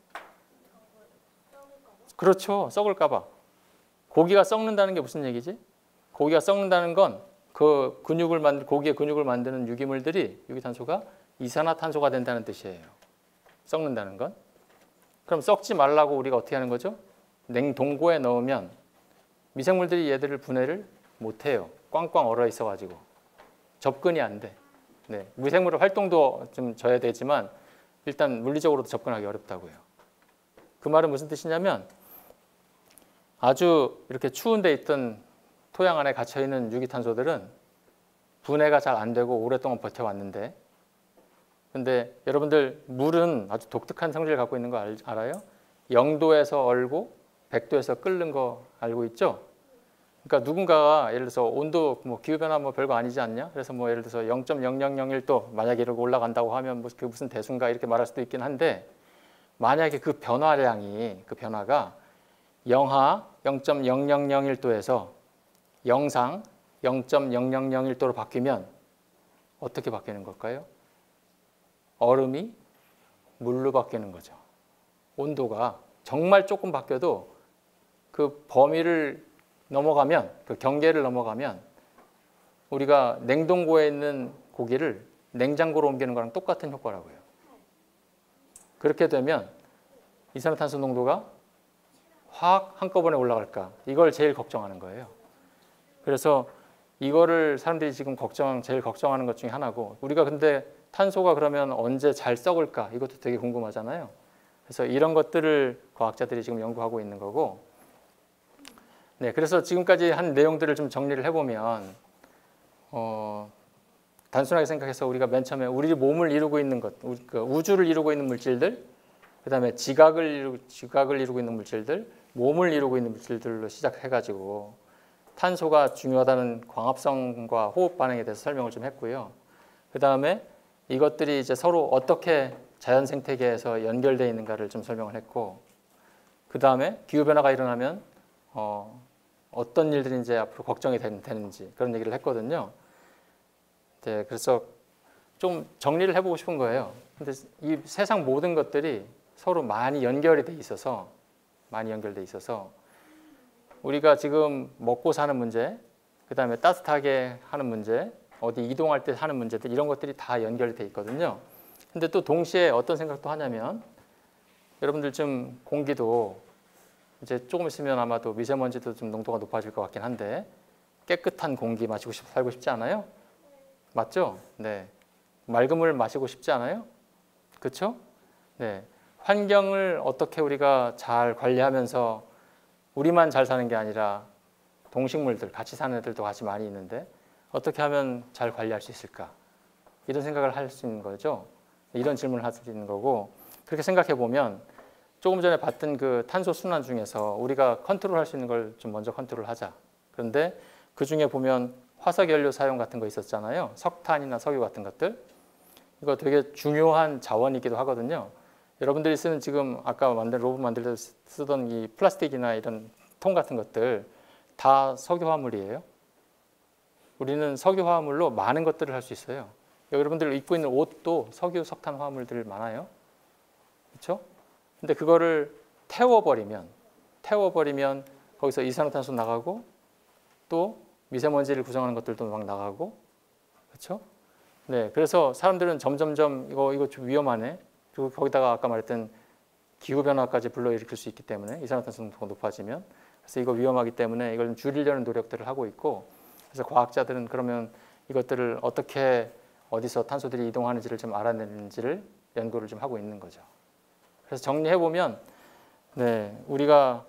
그렇죠. 썩을까 봐. 고기가 썩는다는 게 무슨 얘기지? 고기가 썩는다는 건 그 근육을 만들 고기의 근육을 만드는 유기물들이 유기탄소가 이산화탄소가 된다는 뜻이에요. 썩는다는 건. 그럼 썩지 말라고 우리가 어떻게 하는 거죠? 냉동고에 넣으면 미생물들이 얘들을 분해를 못 해요. 꽝꽝 얼어 있어 가지고. 접근이 안 돼. 네. 미생물의 활동도 좀 저해되지만 일단 물리적으로도 접근하기 어렵다고요. 그 말은 무슨 뜻이냐면 아주 이렇게 추운 데 있던 토양 안에 갇혀 있는 유기탄소들은 분해가 잘 안 되고 오랫동안 버텨왔는데 근데 여러분들 물은 아주 독특한 성질을 갖고 있는 거 알, 알아요? 영도에서 얼고 백도에서 끓는 거 알고 있죠? 그러니까 누군가가 예를 들어서 온도 뭐 기후변화 뭐 별거 아니지 않냐? 그래서 뭐 예를 들어서 영 점 영영영일 도 만약에 이러고 올라간다고 하면 뭐 그 무슨 대수인가 이렇게 말할 수도 있긴 한데 만약에 그 변화량이 그 변화가 영하 영 점 영영영일 도에서 영상 영 점 영영영일 도로 바뀌면 어떻게 바뀌는 걸까요? 얼음이 물로 바뀌는 거죠. 온도가 정말 조금 바뀌어도 그 범위를 넘어가면 그 경계를 넘어가면 우리가 냉동고에 있는 고기를 냉장고로 옮기는 거랑 똑같은 효과라고요. 그렇게 되면 이산화탄소 농도가 확 한꺼번에 올라갈까? 이걸 제일 걱정하는 거예요. 그래서 이거를 사람들이 지금 걱정, 제일 걱정하는 것 중에 하나고, 우리가 근데 탄소가 그러면 언제 잘 썩을까? 이것도 되게 궁금하잖아요. 그래서 이런 것들을 과학자들이 지금 연구하고 있는 거고, 네, 그래서 지금까지 한 내용들을 좀 정리를 해보면, 어, 단순하게 생각해서 우리가 맨 처음에 우리 몸을 이루고 있는 것, 우주를 이루고 있는 물질들, 그 다음에 지각을 이루, 지각을 이루고 있는 물질들, 몸을 이루고 있는 물질들로 시작해가지고 탄소가 중요하다는 광합성과 호흡 반응에 대해서 설명을 좀 했고요. 그 다음에 이것들이 이제 서로 어떻게 자연 생태계에서 연결되어 있는가를 좀 설명을 했고, 그 다음에 기후 변화가 일어나면 어, 어떤 일들이 이제 앞으로 걱정이 되는지 그런 얘기를 했거든요. 네, 그래서 좀 정리를 해보고 싶은 거예요. 근데 이 세상 모든 것들이 서로 많이 연결이 돼 있어서 많이 연결돼 있어서 우리가 지금 먹고 사는 문제, 그 다음에 따뜻하게 하는 문제, 어디 이동할 때 하는 문제들, 이런 것들이 다 연결이 돼 있거든요. 근데 또 동시에 어떤 생각도 하냐면, 여러분들 좀 공기도 이제 조금 있으면 아마도 미세먼지도 좀 농도가 높아질 것 같긴 한데, 깨끗한 공기 마시고 싶, 살고 싶지 않아요? 맞죠? 네. 맑은 물 마시고 싶지 않아요? 그렇죠? 네. 환경을 어떻게 우리가 잘 관리하면서 우리만 잘 사는 게 아니라 동식물들, 같이 사는 애들도 같이 많이 있는데 어떻게 하면 잘 관리할 수 있을까? 이런 생각을 할 수 있는 거죠. 이런 질문을 할 수 있는 거고, 그렇게 생각해 보면 조금 전에 봤던 그 탄소 순환 중에서 우리가 컨트롤할 수 있는 걸 좀 먼저 컨트롤하자. 그런데 그 중에 보면 화석 연료 사용 같은 거 있었잖아요. 석탄이나 석유 같은 것들. 이거 되게 중요한 자원이기도 하거든요. 여러분들이 쓰는 지금 아까 만든 로봇 만들 때 쓰던 이 플라스틱이나 이런 통 같은 것들 다 석유 화물이에요. 우리는 석유 화물로 많은 것들을 할 수 있어요. 여러분들 입고 있는 옷도 석유, 석탄 화물들 많아요. 그렇죠? 근데 그거를 태워버리면 태워버리면 거기서 이산화탄소 나가고 또 미세먼지를 구성하는 것들도 막 나가고, 그렇죠? 네, 그래서 사람들은 점점점 이거 이거 좀 위험하네. 그리고 거기다가 아까 말했던 기후 변화까지 불러일으킬 수 있기 때문에 이산화탄소 농도가 높아지면, 그래서 이거 위험하기 때문에 이걸 좀 줄이려는 노력들을 하고 있고, 그래서 과학자들은 그러면 이것들을 어떻게 어디서 탄소들이 이동하는지를 좀 알아내는지를 연구를 좀 하고 있는 거죠. 그래서 정리해 보면, 네, 우리가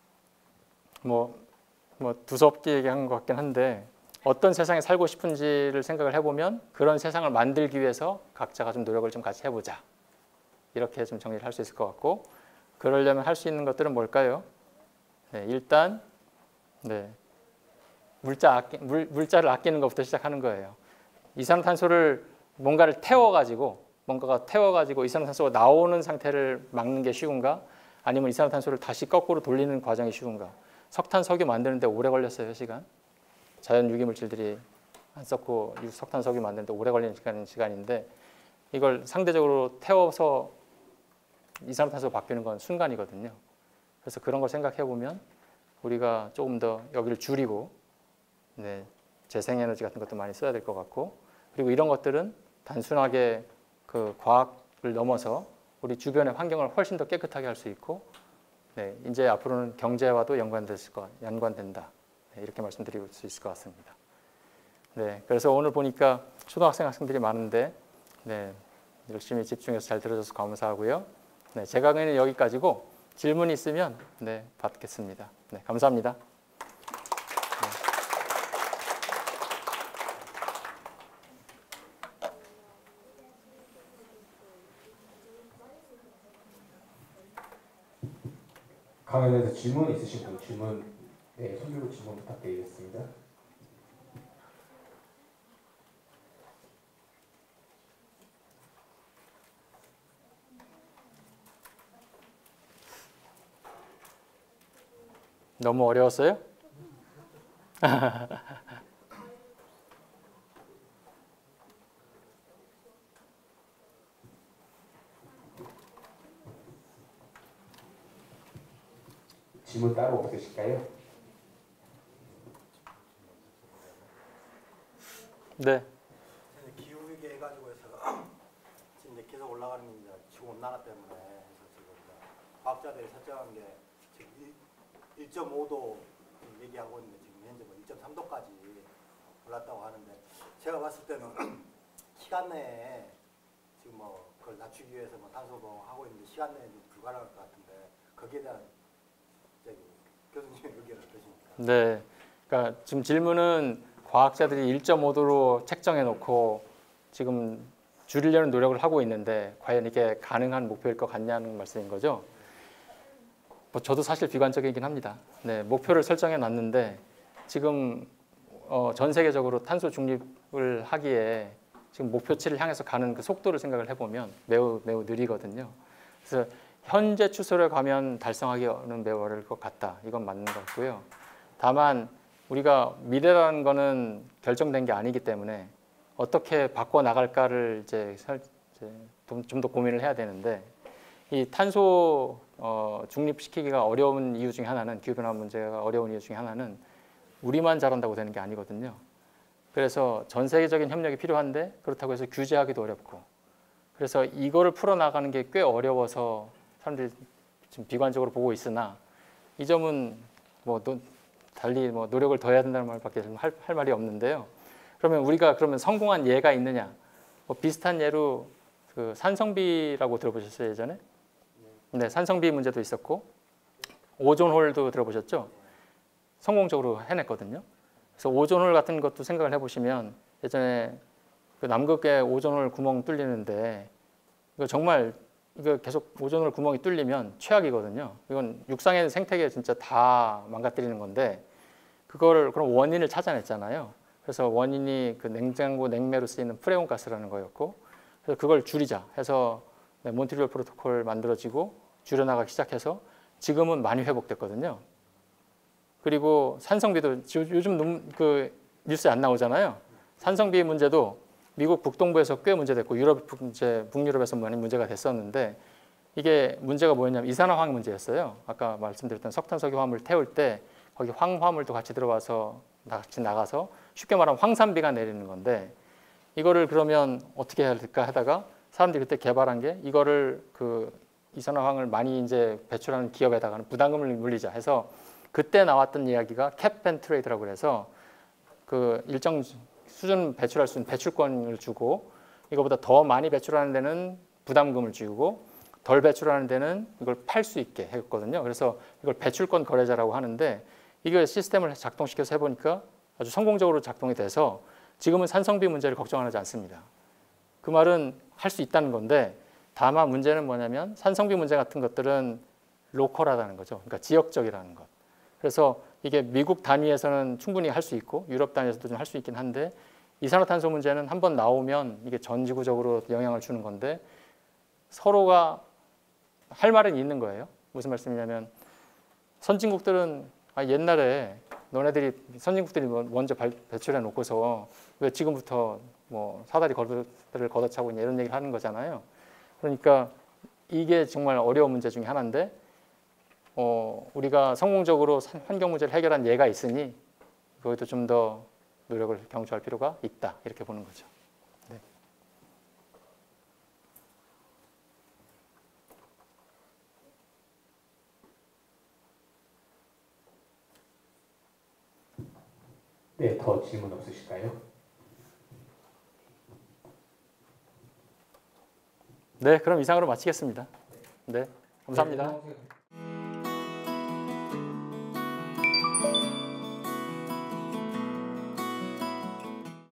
뭐, 뭐 두섭게 얘기한 것 같긴 한데 어떤 세상에 살고 싶은지를 생각을 해보면 그런 세상을 만들기 위해서 각자가 좀 노력을 좀 같이 해보자. 이렇게 좀 정리를 할 수 있을 것 같고, 그러려면 할 수 있는 것들은 뭘까요? 네, 일단 네, 물자 아끼, 물, 물자를 아끼는 것부터 시작하는 거예요. 이산화탄소를 뭔가를 태워가지고 뭔가가 태워가지고 이산화탄소가 나오는 상태를 막는 게 쉬운가? 아니면 이산화탄소를 다시 거꾸로 돌리는 과정이 쉬운가? 석탄, 석유 만드는데 오래 걸렸어요, 시간. 자연 유기물질들이 안 썩고 석탄, 석유 만드는데 오래 걸리는 시간, 시간인데 이걸 상대적으로 태워서 이산화탄소가 바뀌는 건 순간이거든요. 그래서 그런 걸 생각해 보면 우리가 조금 더 여기를 줄이고, 네, 재생에너지 같은 것도 많이 써야 될 것 같고, 그리고 이런 것들은 단순하게 그 과학을 넘어서 우리 주변의 환경을 훨씬 더 깨끗하게 할 수 있고, 네, 이제 앞으로는 경제와도 연관됐을 것, 연관된다. 네, 이렇게 말씀드릴 수 있을 것 같습니다. 네, 그래서 오늘 보니까 초등학생 학생들이 많은데, 네, 열심히 집중해서 잘 들어줘서 감사하고요. 네, 제 강의는 여기까지고 질문 있으면 네, 받겠습니다. 네, 감사합니다. 강연에 대해서 질문 있으신 분 질문, 네, 손들고 질문 부탁드리겠습니다. 너무 어려웠어요? 질문 따로 없으실까요? 기후위기 네. 해가지고 해서 올라가는 게 이제 지구 온난화 때문에 해서 지금 이제 과학자들이 설정한 게 지금 일 점 오 도 얘기하고 있는데 지금 현재 뭐 일 점 삼 도까지 올랐다고 하는데 제가 봤을 때는 시간 내에 지금 뭐 그걸 낮추기 위해서 뭐 탄소 뭐 하고 있는데 시간 내에 불가능할 것 같은데 거기에 대한 저기 교수님의 의견은 어떠십니까? 네, 그러니까 지금 질문은 과학자들이 일 점 오 도로 책정해 놓고 지금 줄이려는 노력을 하고 있는데 과연 이게 가능한 목표일 것 같냐는 말씀인 거죠. 뭐 저도 사실 비관적이긴 합니다. 네, 목표를 설정해 놨는데 지금 어, 전 세계적으로 탄소 중립을 하기에 지금 목표치를 향해서 가는 그 속도를 생각을 해보면 매우 매우 느리거든요. 그래서 현재 추세로 가면 달성하기는 매우 어려울 것 같다. 이건 맞는 것 같고요. 다만 우리가 미래라는 거는 결정된 게 아니기 때문에 어떻게 바꿔 나갈까를 이제 좀 더 고민을 해야 되는데 이 탄소 어, 중립시키기가 어려운 이유 중에 하나는 기후변화 문제가 어려운 이유 중에 하나는 우리만 잘한다고 되는 게 아니거든요. 그래서 전 세계적인 협력이 필요한데 그렇다고 해서 규제하기도 어렵고 그래서 이거를 풀어나가는 게 꽤 어려워서 사람들이 지금 비관적으로 보고 있으나 이 점은 뭐 노, 달리 뭐 노력을 더 해야 된다는 말밖에 할, 할 말이 없는데요. 그러면 우리가 그러면 성공한 예가 있느냐? 뭐 비슷한 예로 그 산성비라고 들어보셨어요 예전에? 네, 산성비 문제도 있었고 오존홀도 들어보셨죠? 성공적으로 해냈거든요. 그래서 오존홀 같은 것도 생각을 해보시면 예전에 그 남극에 오존홀 구멍 뚫리는데 이거 정말 이거 계속 오존홀 구멍이 뚫리면 최악이거든요. 이건 육상의 생태계 진짜 다 망가뜨리는 건데 그거를 그럼 원인을 찾아냈잖아요. 그래서 원인이 그 냉장고 냉매로 쓰이는 프레온 가스라는 거였고 그래서 그걸 줄이자 해서 몬트리올 프로토콜 만들어지고 줄여나가기 시작해서 지금은 많이 회복됐거든요. 그리고 산성비도 요즘 그 뉴스에 안 나오잖아요. 산성비 문제도 미국 북동부에서 꽤 문제됐고 유럽 이제 북유럽에서 많이 문제가 됐었는데 이게 문제가 뭐였냐면 이산화황 문제였어요. 아까 말씀드렸던 석탄, 석유 화물 태울 때 거기 황화물도 같이 들어와서 같이 나가서 쉽게 말하면 황산비가 내리는 건데 이거를 그러면 어떻게 해야 될까 하다가 사람들이 그때 개발한 게 이거를 그 이산화황을 많이 이제 배출하는 기업에다가는 부담금을 물리자 해서 그때 나왔던 이야기가 캡 앤 트레이드라고 그래서 그 일정 수준 배출할 수 있는 배출권을 주고 이거보다 더 많이 배출하는 데는 부담금을 주고 덜 배출하는 데는 이걸 팔 수 있게 했거든요. 그래서 이걸 배출권 거래자라고 하는데 이걸 시스템을 작동시켜서 해보니까 아주 성공적으로 작동이 돼서 지금은 산성비 문제를 걱정하지 않습니다. 그 말은 할 수 있다는 건데 다만 문제는 뭐냐면 산성비 문제 같은 것들은 로컬하다는 거죠. 그러니까 지역적이라는 것. 그래서 이게 미국 단위에서는 충분히 할 수 있고 유럽 단위에서도 좀 할 수 있긴 한데 이산화탄소 문제는 한번 나오면 이게 전 지구적으로 영향을 주는 건데 서로가 할 말은 있는 거예요. 무슨 말씀이냐면 선진국들은 아, 옛날에 너네들이 선진국들이 먼저 배출해 놓고서 왜 지금부터 뭐 사다리 걸음을 걷어차고 이런 얘기를 하는 거잖아요. 그러니까 이게 정말 어려운 문제 중에 하나인데 어, 우리가 성공적으로 환경 문제를 해결한 예가 있으니 거기도 좀 더 노력을 경주할 필요가 있다 이렇게 보는 거죠. 네. 네, 더 질문 없으실까요? 네, 그럼 이상으로 마치겠습니다. 네, 감사합니다. 네,